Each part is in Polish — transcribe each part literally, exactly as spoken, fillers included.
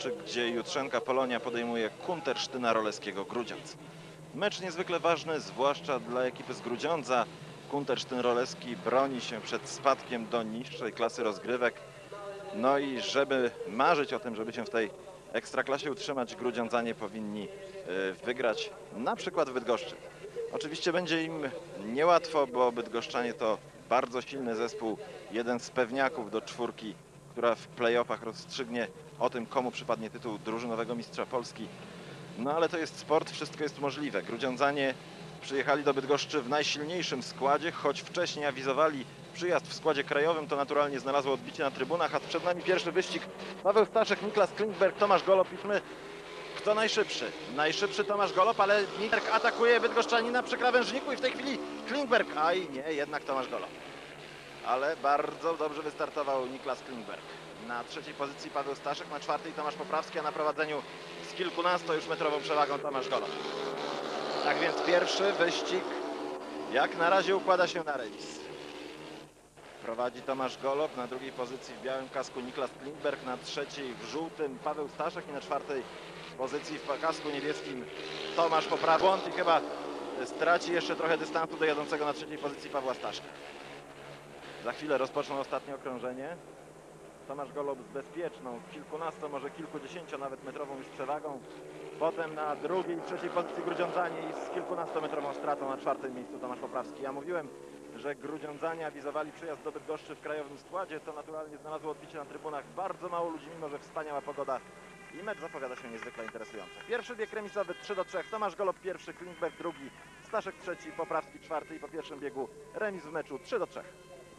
Bydgoszczy, gdzie Jutrzenka Polonia podejmuje Kuntersztyna Roleskiego Grudziądz. Mecz niezwykle ważny, zwłaszcza dla ekipy z Grudziądza. Kuntersztyn Roleski broni się przed spadkiem do niższej klasy rozgrywek. No i żeby marzyć o tym, żeby się w tej ekstraklasie utrzymać, Grudziądzanie powinni wygrać na przykład w Bydgoszczy. Oczywiście będzie im niełatwo, bo Bydgoszczanie to bardzo silny zespół, jeden z pewniaków do czwórki, która w play-offach rozstrzygnie o tym, komu przypadnie tytuł drużynowego mistrza Polski. No ale to jest sport, wszystko jest możliwe. Grudziądzanie przyjechali do Bydgoszczy w najsilniejszym składzie, choć wcześniej awizowali przyjazd w składzie krajowym, to naturalnie znalazło odbicie na trybunach, a przed nami pierwszy wyścig. Paweł Staszek, Niklas Klingberg, Tomasz Golob. Piszmy, kto najszybszy? Najszybszy Tomasz Golob, ale Klingberg atakuje Bydgoszczanina przy krawężniku i w tej chwili Klingberg, aj nie, jednak Tomasz Golob. Ale bardzo dobrze wystartował Niklas Klingberg. Na trzeciej pozycji Paweł Staszek, na czwartej Tomasz Poprawski, a na prowadzeniu z kilkunasto już metrową przewagą Tomasz Golob. Tak więc pierwszy wyścig jak na razie układa się na remis. Prowadzi Tomasz Golob, na drugiej pozycji w białym kasku Niklas Klingberg, na trzeciej w żółtym Paweł Staszek i na czwartej pozycji w kasku niebieskim Tomasz Poprawski. Błąd i chyba straci jeszcze trochę dystansu do jadącego na trzeciej pozycji Pawła Staszka. Za chwilę rozpoczną ostatnie okrążenie. Tomasz Golob z bezpieczną, kilkunasto, może kilkudziesięcio nawet metrową już przewagą. Potem na drugiej i trzeciej pozycji Grudziądzanie i z kilkunastometrową stratą na czwartym miejscu Tomasz Poprawski. Ja mówiłem, że Grudziądzanie awizowali przyjazd do Bydgoszczy w krajowym składzie. To naturalnie znalazło odbicie na trybunach. Bardzo mało ludzi, mimo że wspaniała pogoda. I mecz zapowiada się niezwykle interesująco. Pierwszy bieg remisowy trzy do trzech. Tomasz Golob pierwszy, Klingberg drugi, Staszek trzeci, Poprawski czwarty i po pierwszym biegu remis w meczu trzy do trzech.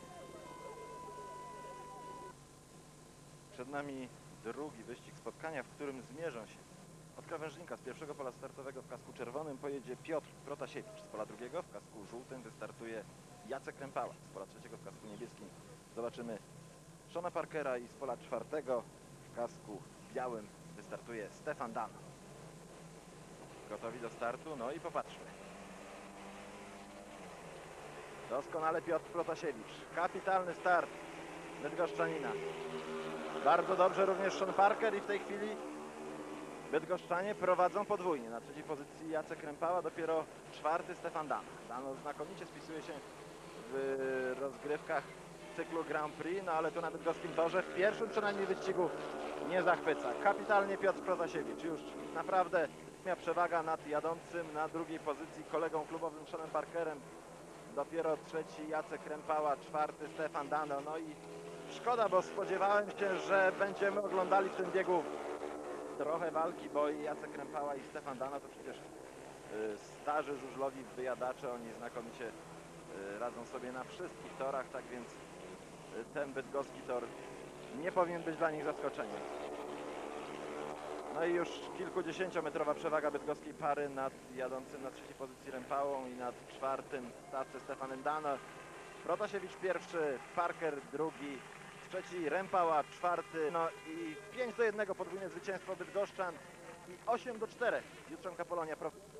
Przed nami drugi wyścig spotkania, w którym zmierzą się od krawężnika z pierwszego pola startowego w kasku czerwonym pojedzie Piotr Protasiewicz, z pola drugiego w kasku żółtym wystartuje Jacek Rempała, z pola trzeciego w kasku niebieskim zobaczymy Shona Parkera i z pola czwartego w kasku białym wystartuje Stefan Dano. Gotowi do startu? No i popatrzmy. Doskonale Piotr Protasiewicz, kapitalny start Bydgoszczanina. Bardzo dobrze również Sean Parker i w tej chwili Bydgoszczanie prowadzą podwójnie. Na trzeciej pozycji Jacek Rempała, dopiero czwarty Stefan Dano. Dano znakomicie spisuje się w rozgrywkach cyklu Grand Prix, no ale tu na bydgoskim torze w pierwszym przynajmniej wyścigu nie zachwyca. Kapitalnie Piotr Protasiewicz, już naprawdę miał przewaga nad jadącym na drugiej pozycji kolegą klubowym Seanem Parkerem. Dopiero trzeci Jacek Rempała, czwarty Stefan Dano. No i szkoda, bo spodziewałem się, że będziemy oglądali w tym biegu trochę walki, bo i Jacek Rempała i Stefan Dano to przecież starzy żużlowi wyjadacze, oni znakomicie radzą sobie na wszystkich torach, tak więc ten bydgoski tor nie powinien być dla nich zaskoczeniem. No i już kilkudziesięciometrowa przewaga bydgoskiej pary nad jadącym na trzeciej pozycji Rempałą i nad czwartym w stawce Stefanem Dano. Protasiewicz pierwszy, Parker drugi, trzeci Rempała, czwarty, no i pięć do jednego podwójne zwycięstwo Bydgoszczan i osiem do czterech Jutrzenka Polonia.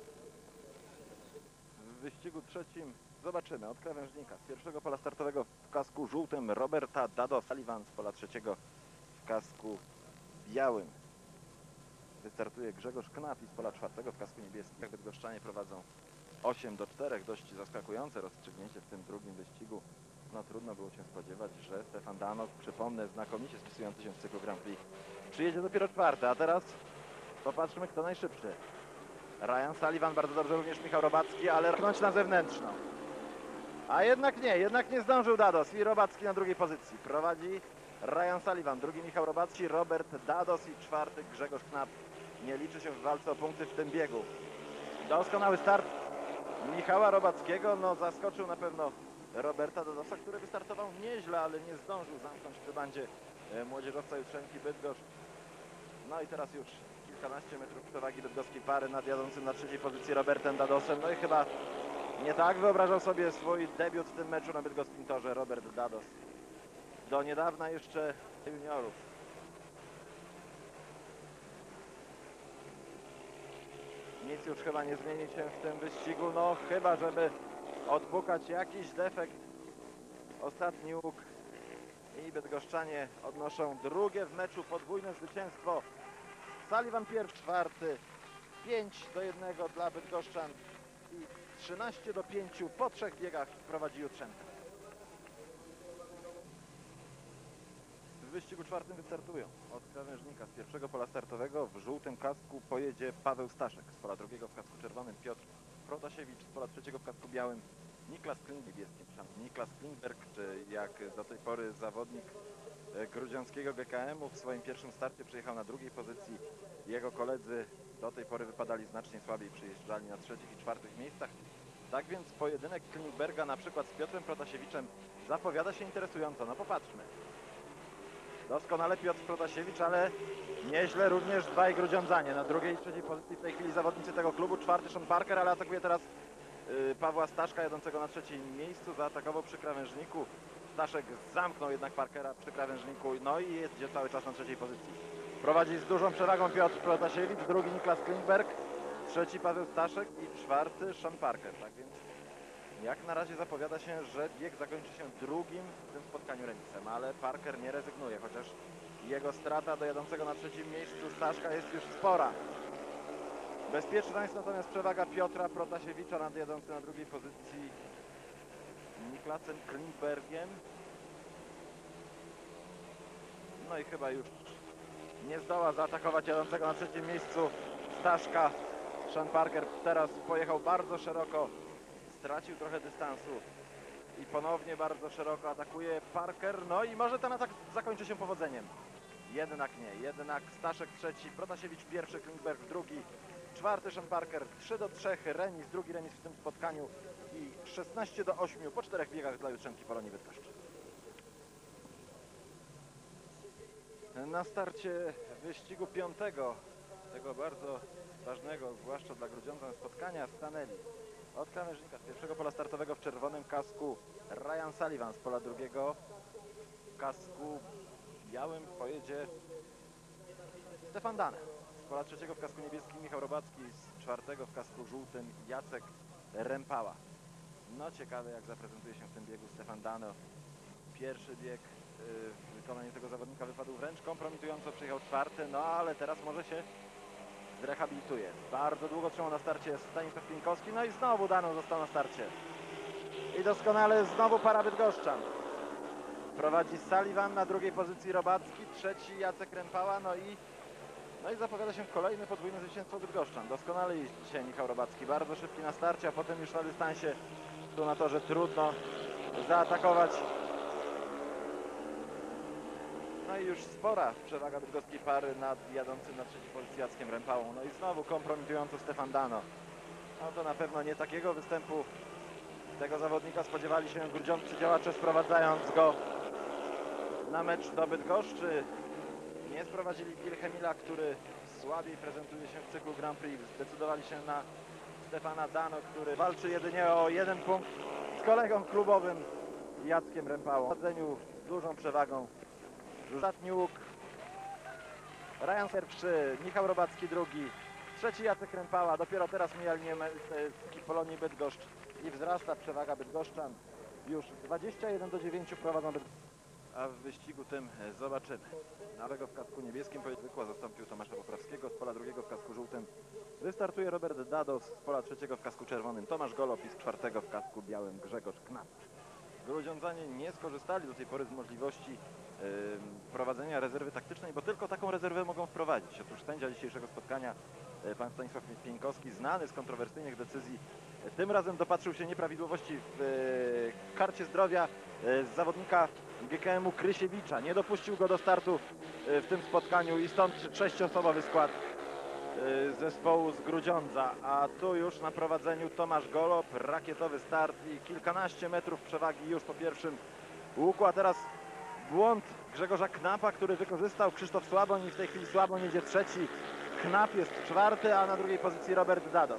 W wyścigu trzecim zobaczymy od krawężnika z pierwszego pola startowego w kasku żółtym Roberta Dados, Sullivan z pola trzeciego w kasku białym wystartuje Grzegorz Knap i z pola czwartego w kasku niebieskim. Bydgoszczanie prowadzą osiem do czterech, dość zaskakujące rozstrzygnięcie w tym drugim wyścigu. No trudno było się spodziewać, że Stefan Dano, przypomnę, znakomicie spisujący się w cyklu Grand Prix, przyjedzie dopiero czwarty, a teraz popatrzmy, kto najszybszy. Ryan Sullivan, bardzo dobrze również Michał Robacki, ale rknąć na zewnętrzną. A jednak nie, jednak nie zdążył Dados i Robacki na drugiej pozycji. Prowadzi Ryan Sullivan, drugi Michał Robacki, Robert Dados i czwarty Grzegorz Knap. Nie liczy się w walce o punkty w tym biegu. Doskonały start Michała Robackiego, no zaskoczył na pewno Roberta Dadosa, który wystartował nieźle, ale nie zdążył zamknąć przy bandzie młodzieżowca Jutrzenki Bydgoszcz. No i teraz już kilkanaście metrów przewagi bydgoskiej pary nad jadącym na trzeciej pozycji Robertem Dadosem. No i chyba nie tak wyobrażał sobie swój debiut w tym meczu na bydgoskim torze Robert Dados. Do niedawna jeszcze juniorów. Nic już chyba nie zmieni się w tym wyścigu, no chyba żeby odpukać jakiś defekt. Ostatni łuk i bydgoszczanie odnoszą drugie w meczu podwójne zwycięstwo Sullivan pierwszy, czwarty, pięć do jednego dla bydgoszczan i trzynaście do pięciu po trzech biegach prowadzi Jutrzenka. W wyścigu czwartym wystartują od krawężnika z pierwszego pola startowego. W żółtym kasku pojedzie Paweł Staszek, z pola drugiego w kasku czerwonym Piotr Protasiewicz, z pola trzeciego w kasku białym Niklas Klingberg, Niklas Klingberg, czy jak do tej pory zawodnik grudziąckiego G K M-u. W swoim pierwszym starcie przyjechał na drugiej pozycji. Jego koledzy do tej pory wypadali znacznie słabiej, przyjeżdżali na trzecich i czwartych miejscach. Tak więc pojedynek Klingberga na przykład z Piotrem Protasiewiczem zapowiada się interesująco. No popatrzmy. Doskonale Piotr Protasiewicz, ale nieźle również dwaj grudziądzanie. Na drugiej i trzeciej pozycji w tej chwili zawodnicy tego klubu. Czwarty Sean Parker, ale atakuje teraz yy, Pawła Staszka jadącego na trzecim miejscu. Zaatakował przy krawężniku. Staszek zamknął jednak Parkera przy krawężniku, no i jest gdzie cały czas na trzeciej pozycji. Prowadzi z dużą przewagą Piotr Protasiewicz, drugi Niklas Klingberg, trzeci Paweł Staszek i czwarty Sean Parker. Tak więc jak na razie zapowiada się, że bieg zakończy się drugim w tym spotkaniu remisem, ale Parker nie rezygnuje, chociaż jego strata do jadącego na trzecim miejscu Staszka jest już spora. Bezpieczna jest natomiast przewaga Piotra Protasiewicza nad jadącym na drugiej pozycji Niklasem Klingbergiem. No i chyba już nie zdoła zaatakować jadącego na trzecim miejscu Staszka. Sean Parker teraz pojechał bardzo szeroko, stracił trochę dystansu i ponownie bardzo szeroko atakuje Parker. No i może ten atak zakończy się powodzeniem. Jednak nie, jednak Staszek trzeci, Protasiewicz pierwszy, Klingberg drugi, czwarty Sean Parker, trzy do trzech, remis, drugi remis w tym spotkaniu i szesnaście do ośmiu po czterech biegach dla Jutrzenki Polonii Bydgoszcz. Na starcie wyścigu piątego, tego bardzo ważnego, zwłaszcza dla grudziądzan spotkania, stanęli od krawężnika z pierwszego pola startowego w czerwonym kasku Ryan Sullivan, z pola drugiego w kasku białym pojedzie Stefan Dane, z pola trzeciego w kasku niebieskim Michał Robacki, z czwartego w kasku żółtym Jacek Rempała. No ciekawe, jak zaprezentuje się w tym biegu Stefan Dane. Pierwszy bieg w wykonaniu tego zawodnika wypadł wręcz kompromitująco, przyjechał czwarty, no ale teraz może się zrehabilituje. Bardzo długo trzymał na starcie Stanisław Pieńkowski, no i znowu Dano został na starcie. I doskonale znowu para bydgoszczan. Prowadzi Sullivan, na drugiej pozycji Robacki, trzeci Jacek Rempała, no i no i zapowiada się kolejne podwójne zwycięstwo bydgoszczan. Doskonale jeździ dzisiaj Michał Robacki, bardzo szybki na starcie, a potem już na dystansie tu na torze trudno zaatakować. No i już spora przewaga bydgoskiej pary nad jadącym na trzeciej pozycji Jackiem Rempałą. No i znowu kompromitująco Stefan Dano. No to na pewno nie takiego występu tego zawodnika spodziewali się grudziąccy działacze, sprowadzając go na mecz do Bydgoszczy. Nie sprowadzili Wilhelmila, który słabiej prezentuje się w cyklu Grand Prix. Zdecydowali się na Stefana Dano, który walczy jedynie o jeden punkt z kolegą klubowym Jackiem Rempałą. W prowadzeniu z dużą przewagą. Ostatni łuk. Ryan pierwszy, Michał Robacki drugi, trzeci Jacek Rempała. Dopiero teraz mija linię Polonii Bydgoszcz i wzrasta przewaga bydgoszczan. Już dwadzieścia jeden do dziewięciu prowadzą Bydgoszcz. A w wyścigu tym zobaczymy. Nowego w kasku niebieskim zwykła zastąpił Tomasza Poprawskiego, z pola drugiego w kasku żółtym wystartuje Robert Dados, z pola trzeciego w kasku czerwonym Tomasz Golob i z czwartego w kasku białym Grzegorz Knap. Grudziądzanie nie skorzystali do tej pory z możliwości yy, prowadzenia rezerwy taktycznej, bo tylko taką rezerwę mogą wprowadzić. Otóż sędzia dzisiejszego spotkania, yy, pan Stanisław Pieńkowski, znany z kontrowersyjnych decyzji, yy, tym razem dopatrzył się nieprawidłowości w yy, karcie zdrowia yy, zawodnika G K M-u Krysiewicza. Nie dopuścił go do startu yy, w tym spotkaniu i stąd sześciosobowy skład yy, zespołu z Grudziądza. A tu już na prowadzeniu Tomasz Golob, rakietowy start i kilkanaście metrów przewagi już po pierwszym łuku, a teraz błąd Grzegorza Knapa, który wykorzystał Krzysztof Słaboń i w tej chwili Słaboń jedzie trzeci, Knap jest czwarty, a na drugiej pozycji Robert Dados.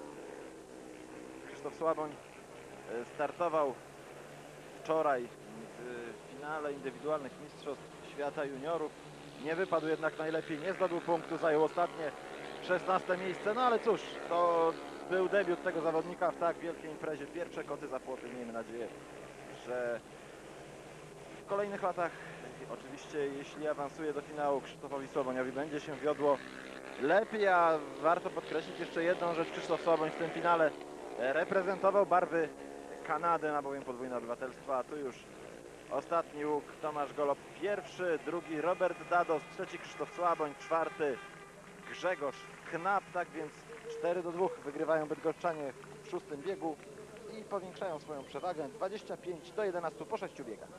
Krzysztof Słaboń startował wczoraj w finale indywidualnych Mistrzostw Świata Juniorów. Nie wypadł jednak najlepiej, nie zdobył punktu, zajął ostatnie szesnaste miejsce, no ale cóż, to był debiut tego zawodnika w tak wielkiej imprezie. Pierwsze koty za płoty, miejmy nadzieję, że w kolejnych latach oczywiście jeśli awansuje do finału Krzysztofowi Słaboniowi będzie się wiodło lepiej, a warto podkreślić jeszcze jedną rzecz. Krzysztof Słaboń w tym finale reprezentował barwy Kanady, ma bowiem podwójne obywatelstwo, a tu już ostatni łuk. Tomasz Golob pierwszy, drugi Robert Dados, trzeci Krzysztof Słaboń, czwarty Grzegorz Knap. Tak więc cztery do dwóch wygrywają bydgoszczanie w szóstym biegu i powiększają swoją przewagę dwadzieścia pięć do jedenastu po sześciu biegach.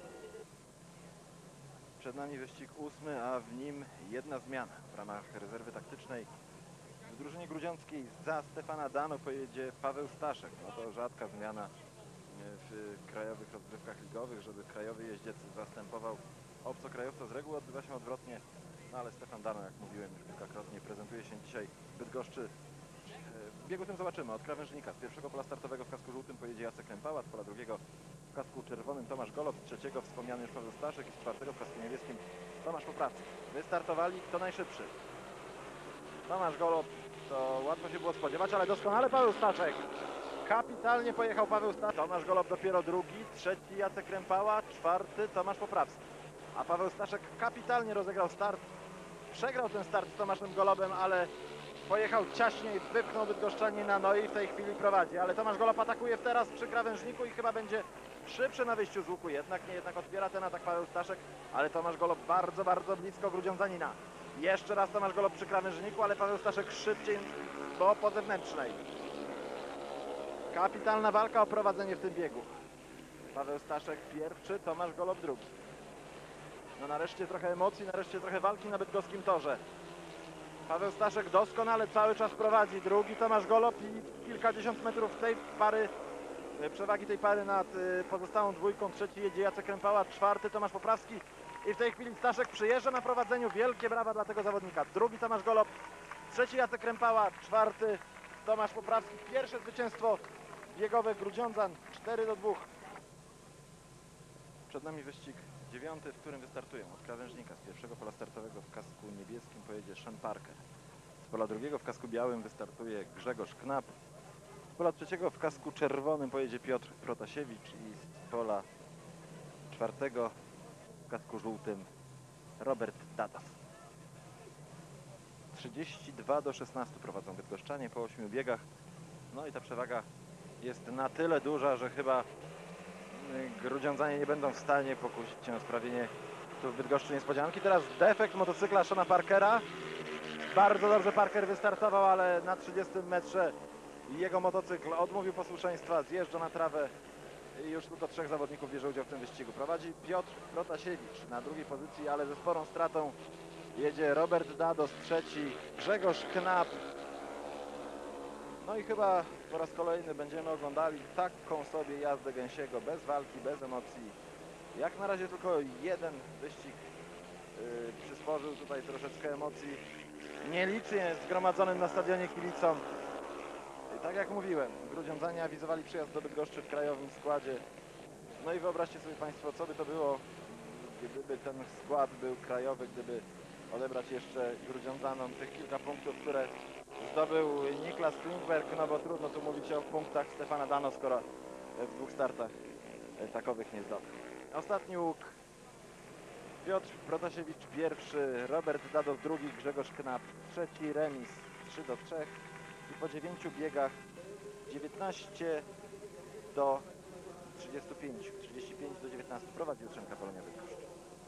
Przed nami wyścig ósmy, a w nim jedna zmiana w ramach rezerwy taktycznej. W drużynie grudziąckiej za Stefana Dano pojedzie Paweł Staszek. No to rzadka zmiana w krajowych rozgrywkach ligowych, żeby krajowy jeździec zastępował obcokrajowca. Z reguły odbywa się odwrotnie, no ale Stefan Dano, jak mówiłem już kilkakrotnie, prezentuje się dzisiaj w Bydgoszczy. W biegu tym zobaczymy. Od krawężnika z pierwszego pola startowego w kasku żółtym pojedzie Jacek Rępała, z pola drugiego w kasku czerwonym Tomasz Golob, z trzeciego wspomniany już Paweł Staszek i z czwartego w kasku niebieskim Tomasz Poprawski. Wystartowali, kto najszybszy. Tomasz Golob, to łatwo się było spodziewać, ale doskonale Paweł Staszek. Kapitalnie pojechał Paweł Staszek. Tomasz Golob dopiero drugi, trzeci Jacek Rępała, czwarty Tomasz Poprawski. A Paweł Staszek kapitalnie rozegrał start. Przegrał ten start z Tomaszem Golobem, ale pojechał ciaśniej, wypchnął bydgoszczanina, no i w tej chwili prowadzi. Ale Tomasz Golob atakuje teraz przy krawężniku i chyba będzie szybszy na wyjściu z łuku. Jednak nie, jednak odbiera ten atak Paweł Staszek, ale Tomasz Golob bardzo, bardzo blisko grudziądzanina. Jeszcze raz Tomasz Golob przy krawężniku, ale Paweł Staszek szybciej, bo po zewnętrznej. Kapitalna walka o prowadzenie w tym biegu. Paweł Staszek pierwszy, Tomasz Golob drugi. No nareszcie trochę emocji, nareszcie trochę walki na bydgoskim torze. Paweł Staszek doskonale cały czas prowadzi. Drugi Tomasz Golob i kilkadziesiąt metrów tej pary, przewagi tej pary nad pozostałą dwójką. Trzeci jedzie Jacek Rępała, czwarty Tomasz Poprawski. I w tej chwili Staszek przyjeżdża na prowadzeniu. Wielkie brawa dla tego zawodnika. Drugi Tomasz Golob, trzeci Jacek Rępała, czwarty Tomasz Poprawski. Pierwsze zwycięstwo biegowe Grudziądzan, cztery do dwóch. Przed nami wyścig dziewiąty, w którym wystartują od krawężnika. Z pierwszego pola startowego w kasku niebieskim pojedzie Sean Parker. Z pola drugiego w kasku białym wystartuje Grzegorz Knap. Z pola trzeciego w kasku czerwonym pojedzie Piotr Protasiewicz i z pola czwartego w kasku żółtym Robert Dados. trzydzieści dwa do szesnastu prowadzą bydgoszczanie po ośmiu biegach. No i ta przewaga jest na tyle duża, że chyba grudziądzanie nie będą w stanie pokusić się o sprawienie tu w Bydgoszczy niespodzianki. Teraz defekt motocykla Seana Parkera. Bardzo dobrze Parker wystartował, ale na trzydziestym metrze jego motocykl odmówił posłuszeństwa, zjeżdża na trawę i już tylko trzech zawodników bierze udział w tym wyścigu. Prowadzi Piotr Protasiewicz na drugiej pozycji, ale ze sporą stratą jedzie Robert Dados trzeci, Grzegorz Knap. No i chyba po raz kolejny będziemy oglądali taką sobie jazdę Gęsiego, bez walki, bez emocji. Jak na razie tylko jeden wyścig yy, przysporzył tutaj troszeczkę emocji, nielicznie zgromadzonym na stadionie kibicom. I tak jak mówiłem, grudziądzanie awizowali przyjazd do Bydgoszczy w krajowym składzie. No i wyobraźcie sobie Państwo, co by to było, gdyby ten skład był krajowy, gdyby odebrać jeszcze grudziądzanom tych kilka punktów, które zdobył Niklas Klingberg, no bo trudno tu mówić o punktach Stefana Dano, skoro w dwóch startach takowych nie zdobył. Ostatni łuk. Piotr Protasiewicz pierwszy, Robert Dados drugi, Grzegorz Knap trzeci, remis trzy do trzech i po dziewięciu biegach dziewiętnaście do trzydziestu pięciu, trzydzieści pięć do dziewiętnastu prowadzi Jutrzenka Polonia Bydgoszcz.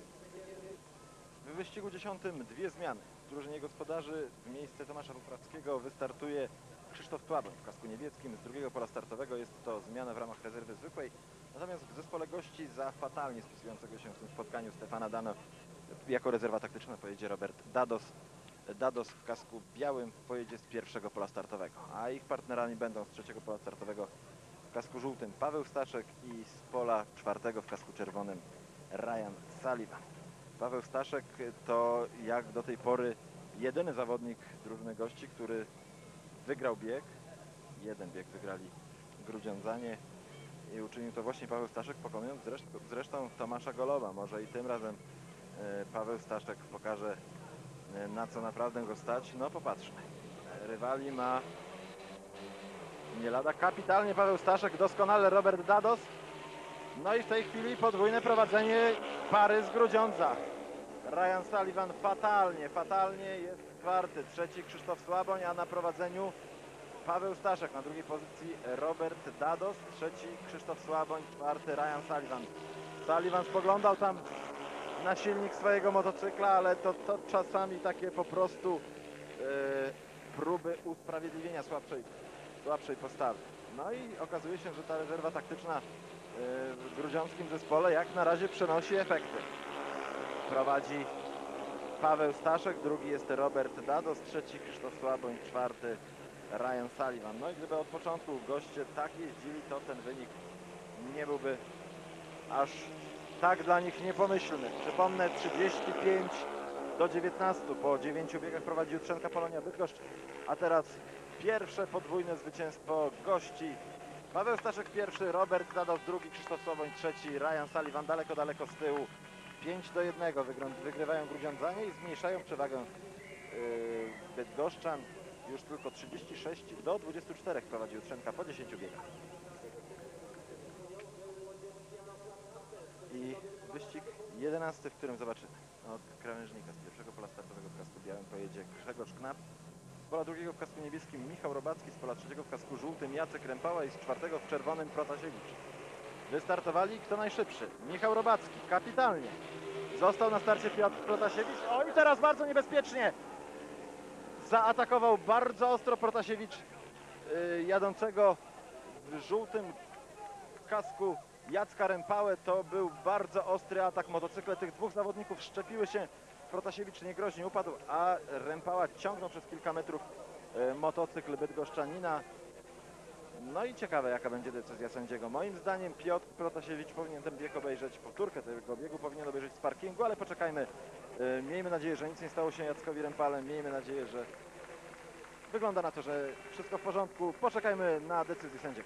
W wyścigu dziesiątym dwie zmiany. W drużynie gospodarzy w miejsce Tomasza Poprawskiego wystartuje Krzysztof Słaboń w kasku niebieskim. Z drugiego pola startowego jest to zmiana w ramach rezerwy zwykłej. Natomiast w zespole gości za fatalnie spisującego się w tym spotkaniu Stefana Dano jako rezerwa taktyczna pojedzie Robert Dados. Dados w kasku białym pojedzie z pierwszego pola startowego, a ich partnerami będą z trzeciego pola startowego w kasku żółtym Paweł Staszek i z pola czwartego w kasku czerwonym Ryan Sullivan. Paweł Staszek to jak do tej pory jedyny zawodnik drużyny gości, który wygrał bieg. Jeden bieg wygrali grudziądzanie i uczynił to właśnie Paweł Staszek, pokonując zresztą, zresztą Tomasza Goloba. Może i tym razem e, Paweł Staszek pokaże, e, na co naprawdę go stać. No popatrzmy. Rywali ma nie lada kapitalnie Paweł Staszek, doskonale Robert Dados. No i w tej chwili podwójne prowadzenie pary z Grudziądza. Ryan Sullivan fatalnie, fatalnie jest czwarty, trzeci Krzysztof Słaboń, a na prowadzeniu Paweł Staszek, na drugiej pozycji Robert Dados, trzeci Krzysztof Słaboń, czwarty Ryan Sullivan. Sullivan spoglądał tam na silnik swojego motocykla, ale to, to czasami takie po prostu yy, próby usprawiedliwienia słabszej, słabszej postawy. No i okazuje się, że ta rezerwa taktyczna yy, w grudziąckim zespole jak na razie przynosi efekty. Prowadzi Paweł Staszek, drugi jest Robert Dados, trzeci Krzysztof Słaboń, czwarty Ryan Sullivan. No i gdyby od początku goście tak jeździli, to ten wynik nie byłby aż tak dla nich niepomyślny. Przypomnę, trzydzieści pięć do dziewiętnastu. Po dziewięciu biegach prowadzi Jutrzenka Polonia Bydgoszcz, a teraz pierwsze podwójne zwycięstwo gości. Paweł Staszek pierwszy, Robert Dados drugi, Krzysztof Słaboń trzeci, Ryan Sullivan daleko, daleko z tyłu. pięć do jednego wygrywają Grudziądzanie i zmniejszają przewagę yy, Bydgoszczan. Już tylko trzydzieści sześć do dwudziestu czterech prowadzi Jutrzenka po dziesięciu biegach. I wyścig jedenasty, w którym zobaczymy od krawężnika z pierwszego pola startowego w kasku białym pojedzie Grzegorz Knap, z pola drugiego w kasku niebieskim Michał Robacki, z pola trzeciego w kasku żółtym Jacek Rępała i z czwartego w czerwonym Protasiewicz. Wystartowali kto najszybszy? Michał Robacki, kapitalnie. Został na starcie Piotr Protasiewicz. O i teraz bardzo niebezpiecznie zaatakował bardzo ostro Protasiewicz yy, jadącego w żółtym kasku Jacka Rępałę. To był bardzo ostry atak. Motocykle tych dwóch zawodników szczepiły się. Protasiewicz niegroźnie upadł, a Rępała ciągnął przez kilka metrów yy, motocykl bydgoszczanina. No i ciekawe, jaka będzie decyzja sędziego. Moim zdaniem Piotr Protasiewicz powinien ten bieg obejrzeć, powtórkę tego biegu powinien obejrzeć z parkingu, ale poczekajmy. Yy, miejmy nadzieję, że nic nie stało się Jackowi Rępale. Miejmy nadzieję, że wygląda na to, że wszystko w porządku. Poczekajmy na decyzję sędziego.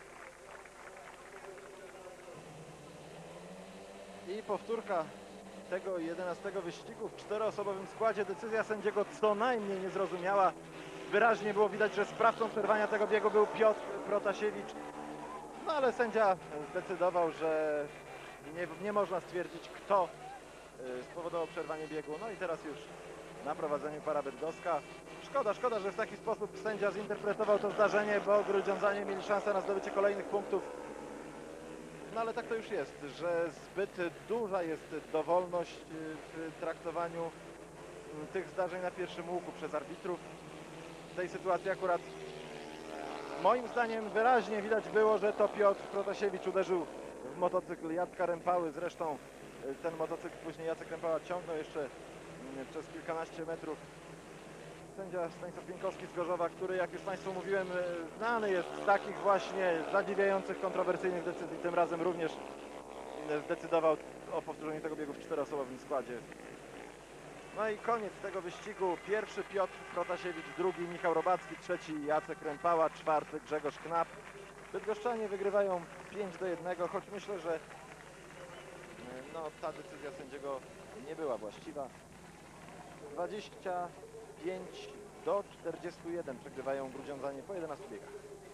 I powtórka tego jedenastego wyścigu w czteroosobowym składzie. Decyzja sędziego co najmniej niezrozumiała. Wyraźnie było widać, że sprawcą przerwania tego biegu był Piotr Protasiewicz. No ale sędzia zdecydował, że nie, nie można stwierdzić, kto spowodował przerwanie biegu. No i teraz już na prowadzeniu para bydgoska. Szkoda, szkoda, że w taki sposób sędzia zinterpretował to zdarzenie, bo Grudziądzanie mieli szansę na zdobycie kolejnych punktów. No ale tak to już jest, że zbyt duża jest dowolność w traktowaniu tych zdarzeń na pierwszym łuku przez arbitrów. W tej sytuacji akurat moim zdaniem wyraźnie widać było, że to Piotr Protasiewicz uderzył w motocykl Jacka Rępały. Zresztą ten motocykl później Jacek Rępała ciągnął jeszcze przez kilkanaście metrów. Sędzia Stanisław Pienkowski z Gorzowa, który, jak już Państwu mówiłem, znany jest z takich właśnie zadziwiających, kontrowersyjnych decyzji, tym razem również zdecydował o powtórzeniu tego biegu w czteroosobowym składzie. No i koniec tego wyścigu. Pierwszy Piotr Protasiewicz, drugi Michał Robacki, trzeci Jacek Rępała, czwarty Grzegorz Knap. Bydgoszczanie wygrywają pięć do jednego, choć myślę, że no, ta decyzja sędziego nie była właściwa. dwadzieścia pięć do czterdziestu jeden przegrywają Grudziądzanie po jedenastu biegach.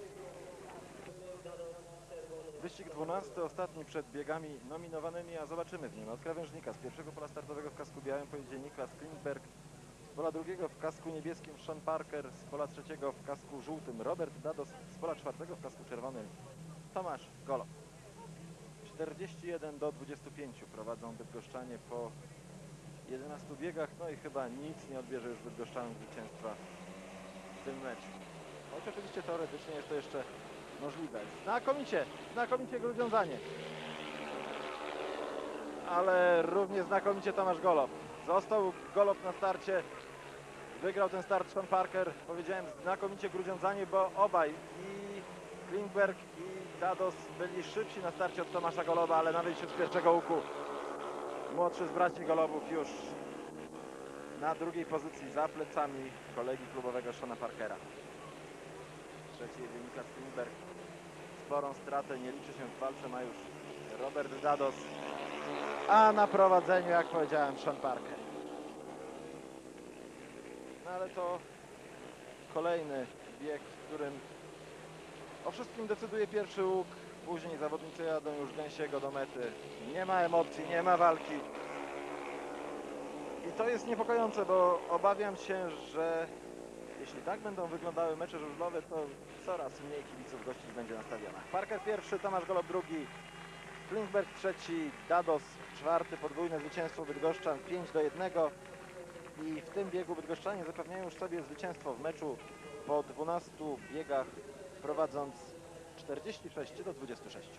Wyścig dwunasty, ostatni przed biegami nominowanymi, a zobaczymy w nim od krawężnika. Z pierwszego pola startowego w kasku białym pojedzie Niklas Klingberg, z pola drugiego w kasku niebieskim Sean Parker, z pola trzeciego w kasku żółtym Robert Dados, z pola czwartego w kasku czerwonym Tomasz Golob. czterdzieści jeden do dwudziestu pięciu prowadzą bydgoszczanie po jedenastu biegach, no i chyba nic nie odbierze już bydgoszczanom zwycięstwa w tym meczu. Choć oczywiście teoretycznie jest to jeszcze możliwe. Znakomicie, znakomicie Grudziądzanie. Ale równie znakomicie Tomasz Golob. Został Golob na starcie. Wygrał ten start Sean Parker. Powiedziałem znakomicie Grudziądzanie, bo obaj, i Klingberg i Dados, byli szybsi na starcie od Tomasza Goloba, ale na wyjściu z pierwszego łuku młodszy z braci Golobów już na drugiej pozycji za plecami kolegi klubowego Seana Parkera. Trzeci jedzie Niklas Klingberg. Sporą stratę, nie liczy się w walce, ma już Robert Dados, a na prowadzeniu, jak powiedziałem, Sean Parker. No ale to kolejny bieg, w którym o wszystkim decyduje pierwszy łuk. Później zawodnicy jadą już Gęsiego do mety. Nie ma emocji, nie ma walki. I to jest niepokojące, bo obawiam się, że jeśli tak będą wyglądały mecze żużlowe, to coraz mniej kibiców gościć będzie na stadionach. Parker pierwszy, Tomasz Golob drugi, Klingberg trzeci, Dados czwarty, podwójne zwycięstwo Bydgoszczan pięć do jednego. I w tym biegu bydgoszczanie zapewniają już sobie zwycięstwo w meczu po dwunastu biegach, prowadząc czterdzieści sześć do dwudziestu sześciu.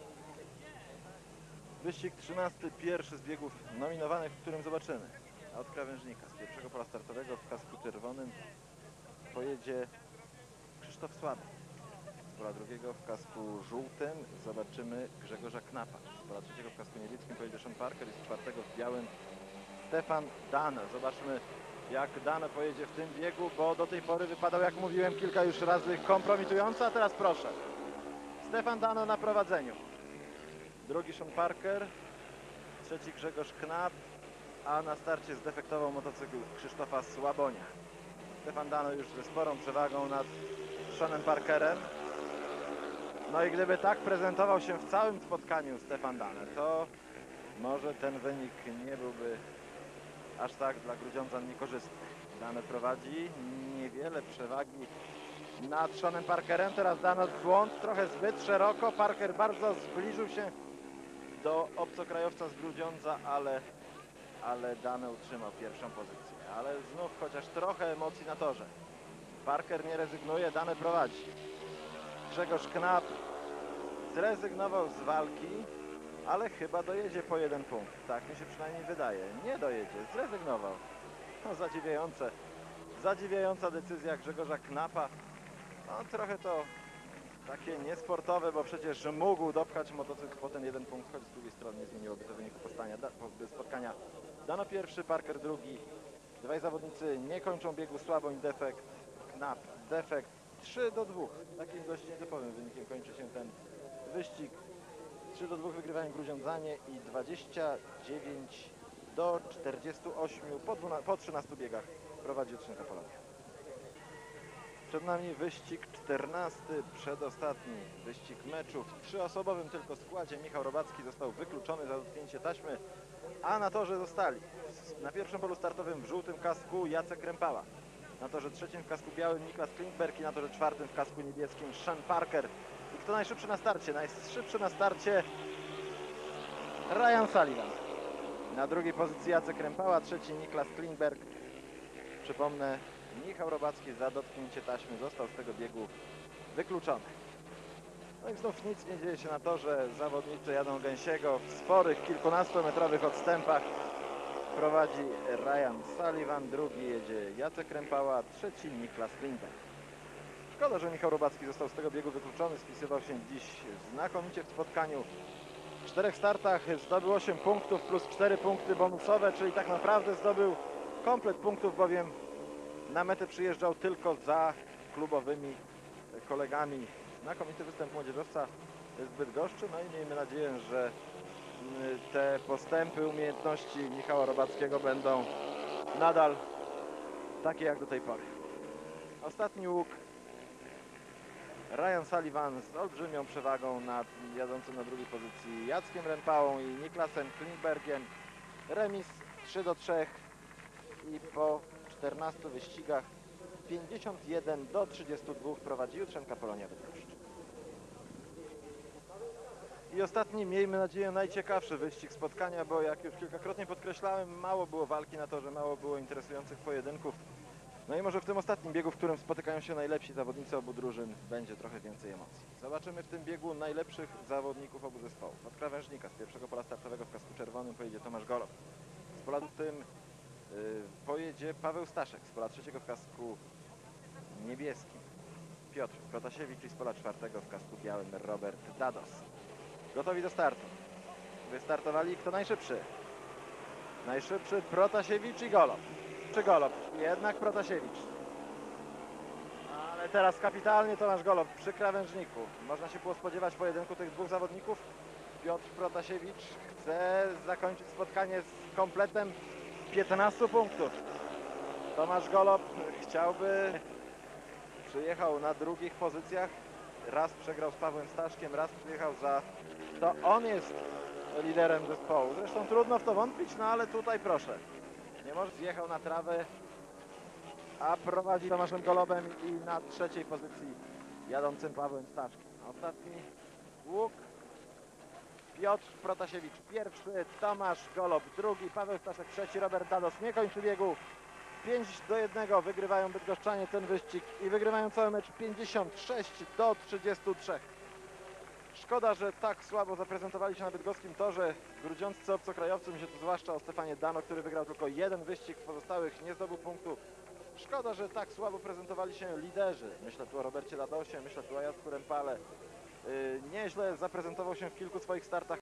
Wyścig trzynasty, pierwszy z biegów nominowanych, w którym zobaczymy. A od krawężnika z pierwszego pola startowego w kasku czerwonym pojedzie Krzysztof Słaby. Z pola drugiego w kasku żółtym zobaczymy Grzegorza Knapa. Z pola trzeciego w kasku niebieskim pojedzie Sean Parker i z czwartego w białym Stefan Dane. Zobaczmy, jak Dane pojedzie w tym biegu, bo do tej pory wypadał, jak mówiłem, kilka już razy kompromitująco, a teraz proszę. Stefan Dane na prowadzeniu. Drugi Sean Parker, trzeci Grzegorz Knap, a na starcie zdefektował motocykl Krzysztofa Słabonia. Stefan Dane już ze sporą przewagą nad Seanem Parkerem. No i gdyby tak prezentował się w całym spotkaniu Stefan Dane, to może ten wynik nie byłby aż tak dla Grudziądzan niekorzystny. Dane prowadzi, niewiele przewagi nad Seanem Parkerem. Teraz Dane błąd, trochę zbyt szeroko. Parker bardzo zbliżył się do obcokrajowca z Grudziądza, ale, ale Dane utrzymał pierwszą pozycję. Ale znów chociaż trochę emocji na torze. Parker nie rezygnuje, Dane prowadzi. Grzegorz Knap zrezygnował z walki, ale chyba dojedzie po jeden punkt. Tak mi się przynajmniej wydaje. Nie dojedzie, zrezygnował. No zadziwiające. Zadziwiająca decyzja Grzegorza Knapa. No trochę to takie niesportowe, bo przecież mógł dopchać motocykl po ten jeden punkt, choć z drugiej strony nie zmieniłoby to wyniku postania, da, spotkania. Dano pierwszy, Parker drugi. Dwaj zawodnicy nie kończą biegu, Słaboń defekt, Knap defekt. trzy do dwóch. Takim dość nietypowym wynikiem kończy się ten wyścig. trzy do dwóch wygrywają Grudziądzanie i dwadzieścia dziewięć do czterdziestu ośmiu po, po trzynastu biegach prowadzi Jutrzynka Polonia. Przed nami wyścig czternasty, przedostatni wyścig meczu. W trzyosobowym tylko składzie Michał Robacki został wykluczony za dotknięcie taśmy, a na torze zostali na pierwszym polu startowym w żółtym kasku Jacek Rempała, na torze trzecim w kasku białym Niklas Klingberg i na torze czwartym w kasku niebieskim Sean Parker. I kto najszybszy na starcie? Najszybszy na starcie Ryan Sullivan. Na drugiej pozycji Jacek Rempała, trzeci Niklas Klingberg. Przypomnę, Michał Robacki za dotknięcie taśmy został z tego biegu wykluczony. No i znów nic nie dzieje się na torze. Zawodnicy jadą Gęsiego w sporych kilkunastometrowych odstępach. Prowadzi Ryan Sullivan, drugi jedzie Jacek Rempała, trzeci Niklas Klingberg. Szkoda, że Michał Robacki został z tego biegu wykluczony. Spisywał się dziś znakomicie w spotkaniu. W czterech startach zdobył osiem punktów plus cztery punkty bonusowe, czyli tak naprawdę zdobył komplet punktów, bowiem na metę przyjeżdżał tylko za klubowymi kolegami. Znakomity występ młodzieżowca z Bydgoszczy. No i miejmy nadzieję, że te postępy umiejętności Michała Robackiego będą nadal takie jak do tej pory. Ostatni łuk. Ryan Sullivan z olbrzymią przewagą nad jadącym na drugiej pozycji Jackiem Rempałą i Niklasem Klingbergiem. Remis trzy do trzech i po czternastu wyścigach pięćdziesiąt jeden do trzydziestu dwóch prowadzi Jutrzenka Polonia Bydgoszcz. I ostatni, miejmy nadzieję, najciekawszy wyścig spotkania, bo jak już kilkakrotnie podkreślałem, mało było walki na torze, mało było interesujących pojedynków. No i może w tym ostatnim biegu, w którym spotykają się najlepsi zawodnicy obu drużyn, będzie trochę więcej emocji. Zobaczymy w tym biegu najlepszych zawodników obu zespołów. Od krawężnika z pierwszego pola startowego w kasku czerwonym pojedzie Tomasz Golob. Z pola tym yy, pojedzie Paweł Staszek. Z pola trzeciego w kasku niebieskim Piotr Protasiewicz i z pola czwartego w kasku białym Robert Dados. Gotowi do startu. Wystartowali. Kto najszybszy? Najszybszy Protasiewicz i Golob. Czy Golob? Jednak Protasiewicz. Ale teraz kapitalnie Tomasz Golob przy krawężniku. Można się było spodziewać pojedynku tych dwóch zawodników. Piotr Protasiewicz chce zakończyć spotkanie z kompletem piętnastu punktów. Tomasz Golob chciałby... Przyjechał na drugich pozycjach. raz przegrał z Pawłem Staszkiem, raz przyjechał za... To on jest liderem zespołu. Zresztą trudno w to wątpić, no ale tutaj proszę. Nie może zjechał na trawę, a prowadzi Tomaszem Golobem i na trzeciej pozycji jadącym Pawłem Staszkiem. Ostatni łuk. Piotr Protasiewicz pierwszy, Tomasz Golob drugi, Paweł Staszek trzeci, Robert Dados nie kończy biegu. pięć do jednego wygrywają bydgoszczanie ten wyścig i wygrywają cały mecz pięćdziesiąt sześć do trzydziestu trzech. Szkoda, że tak słabo zaprezentowali się na bydgoskim torze grudziąccy obcokrajowcy, myślę tu zwłaszcza o Stefanie Dano, który wygrał tylko jeden wyścig, w pozostałych nie zdobył punktu. Szkoda, że tak słabo prezentowali się liderzy. Myślę tu o Robercie Dadosie, myślę tu o Jacku Rempale. Yy, nieźle zaprezentował się w kilku swoich startach